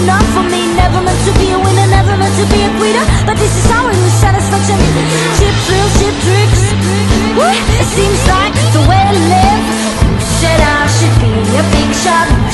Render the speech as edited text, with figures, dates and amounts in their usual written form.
enough for me. Never meant to be a winner, never meant to be a quitter, but this is how I lose satisfaction. Cheap thrills, cheap tricks. Woo! It seems like the way I live. Said I should be a big shot.